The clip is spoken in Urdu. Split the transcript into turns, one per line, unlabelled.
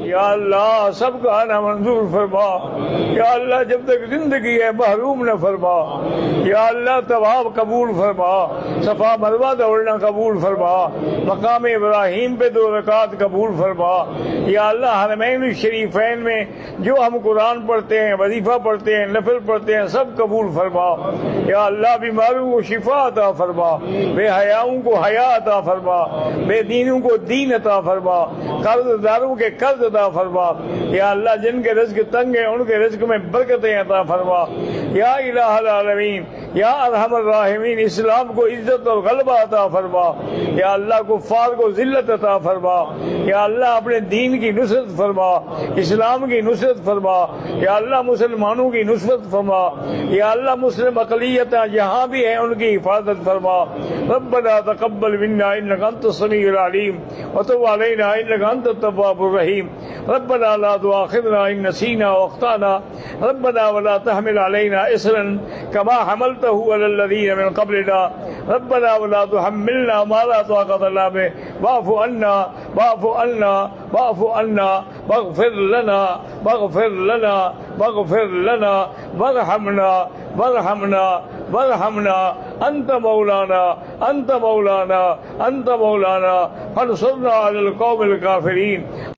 یا اللہ سب کا آنا منظور فرما، یا اللہ جب تک زندگی ہے محروم نہ فرما، یا اللہ طواف قبول فرما، صفا مروہ دوڑنا قبول فرما، مقام ابراہیم پہ 2 رکعت قبول فرما، یا اللہ حرمین الشریفین میں جو ہم قرآن پڑھتے ہیں، وظیفہ پڑھتے ہیں، نفل پڑھتے ہیں، سب قبول فرما، یا اللہ بیماروں کو شفا عطا فرما، بے حیاؤں کو حیا عطا فرما، بے دینوں کو دین عطا فرما، قرض داروں کے قرض عطا فرما، یا اللہ جن کے رزق تنگ ہیں ان کے رزق میں برکتیں عطا فرما، یا الہ العالمین یا ارحم الراحمین اسلام کو عزت اور غلبہ عطا فرما، یا اللہ کفار کو ذلت عطا فرما، یا اللہ اپنے دین کی نصرت فرما، اسلام کی نصرت فرما، یا اللہ مسلمانوں کی نصرت فرما، یا اللہ مسلم اقلیتیں جہاں بھی ہیں ان کی حفاظت فرما، ربنا تقبل منا انك انت السميع العليم وتب علينا انك انت التواب الرحيم، ربنا لا تؤاخذنا ان نسينا واخطانا، ربنا ولا تحمل علينا اصرا كما حملته على الذين من قبلنا، ربنا ولا تحملنا ما لا طاقة لنا به، واعف عنا واعف عنا واعف عنا واغفر لنا واغفر لنا واغفر لنا وارحمنا وارحمنا وارحمنا انت مولانا انت مولانا انت مولانا فانصرنا على القوم الكافرين،